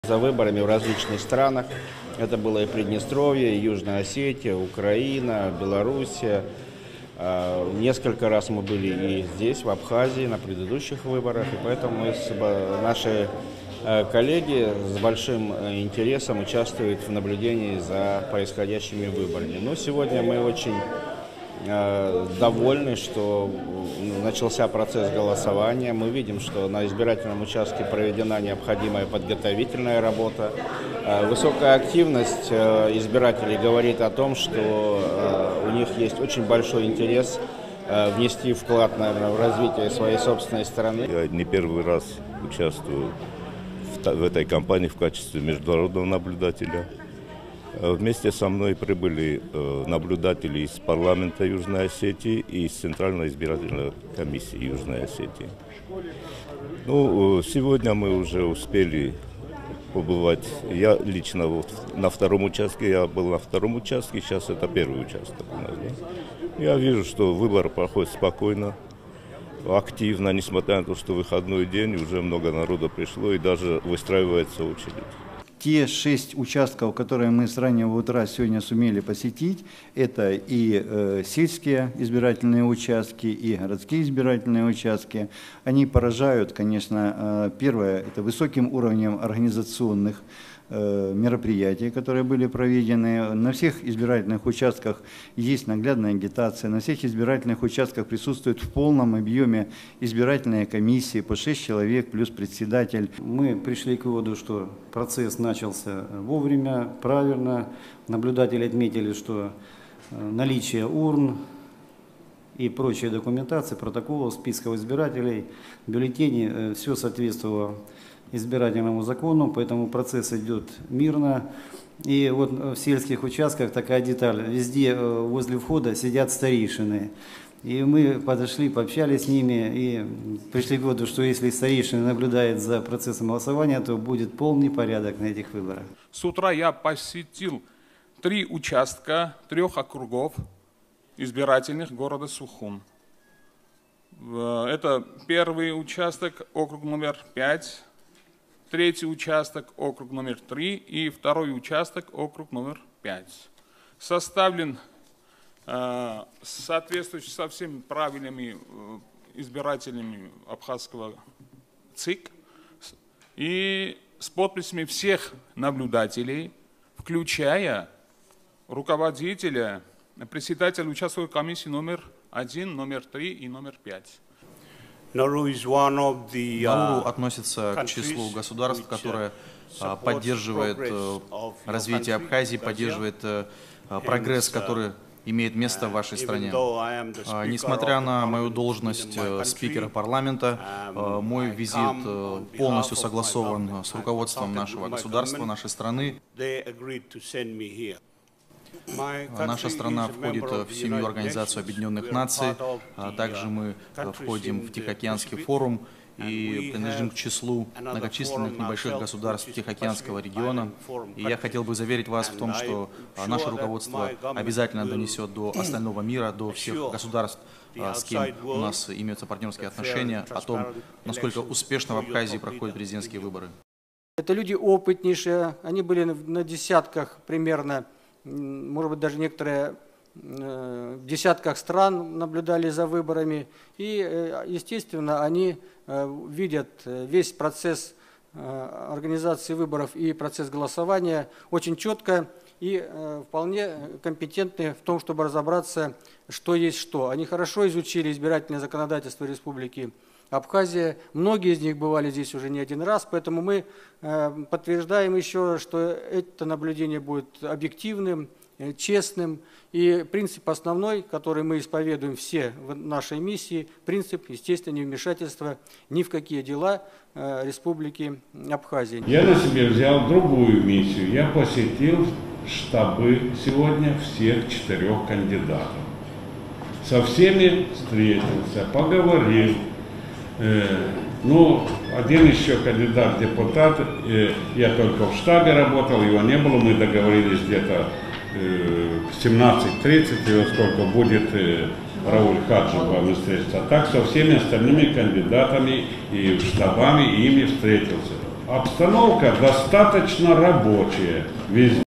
За выборами в различных странах. Это было и Приднестровье, и Южная Осетия, Украина, Белоруссия. Несколько раз мы были и здесь, в Абхазии, на предыдущих выборах. И поэтому наши коллеги с большим интересом участвуют в наблюдении за происходящими выборами. Но сегодня мы очень довольны, что начался процесс голосования. Мы видим, что на избирательном участке проведена необходимая подготовительная работа. Высокая активность избирателей говорит о том, что у них есть очень большой интерес внести вклад, наверное, в развитие своей собственной страны. Я не первый раз участвую в этой кампании в качестве международного наблюдателя. Вместе со мной прибыли наблюдатели из парламента Южной Осетии и из Центральной избирательной комиссии Южной Осетии. Сегодня мы уже успели побывать. Я лично на втором участке, я был на втором участке, сейчас это первый участок у нас. Да? Я вижу, что выбор проходит спокойно, активно, несмотря на то, что выходной день, уже много народа пришло и даже выстраивается очередь. Те 6 участков, которые мы с раннего утра сегодня сумели посетить, это и сельские избирательные участки, и городские избирательные участки. Они поражают, конечно, первое, это высоким уровнем организационных мероприятий, которые были проведены. На всех избирательных участках есть наглядная агитация, на всех избирательных участках присутствуют в полном объеме избирательные комиссии, по 6 человек плюс председатель. Мы пришли к выводу, что процесс начался вовремя, правильно. Наблюдатели отметили, что наличие урн и прочей документации, протоколов, списков избирателей, бюллетеней, все соответствовало избирательному закону, поэтому процесс идет мирно. И вот в сельских участках такая деталь, везде возле входа сидят старейшины. И мы подошли, пообщались с ними и пришли к выводу, что если старейшина наблюдает за процессом голосования, то будет полный порядок на этих выборах. С утра я посетил 3 участка 3 округов избирательных города Сухум. Это первый участок, округ номер 5. Третий участок, округ номер 3, и второй участок, округ номер 5. Составлен соответствующий со всеми правилами избирателями абхазского ЦИК и с подписями всех наблюдателей, включая руководителя, председателя участковой комиссии номер 1, номер 3 и номер 5. Науру относится к числу государств, которое поддерживает развитие Абхазии, поддерживает прогресс, который имеет место в вашей стране. Несмотря на мою должность спикера парламента, мой визит полностью согласован с руководством нашего государства, нашей страны. Наша страна входит в семью Организацию Объединенных Наций, также мы входим в Тихоокеанский форум и принадлежим к числу многочисленных небольших государств Тихоокеанского региона. И я хотел бы заверить вас в том, что наше руководство обязательно донесет до остального мира, до всех государств, с кем у нас имеются партнерские отношения, о том, насколько успешно в Абхазии проходят президентские выборы. Это люди опытнейшие, они были на десятках примерно, может быть, даже некоторые в десятках стран наблюдали за выборами. И, естественно, они видят весь процесс организации выборов и процесс голосования очень четко и вполне компетентны в том, чтобы разобраться, что есть что. Они хорошо изучили избирательное законодательство Республики Абхазия. Многие из них бывали здесь уже не один раз, поэтому мы подтверждаем еще, что это наблюдение будет объективным, честным. И принцип основной, который мы исповедуем все в нашей миссии, принцип, естественно, невмешательства ни в какие дела Республики Абхазия. Я на себя взял другую миссию. Я посетил штабы сегодня всех 4 кандидатов. Со всеми встретился, поговорил. Один еще кандидат в депутат, я только в штабе работал, его не было, мы договорились где-то в 17:30, и сколько будет Рауль Хаджиба встретиться. А так со всеми остальными кандидатами и штабами ими встретился. Обстановка достаточно рабочая. Везде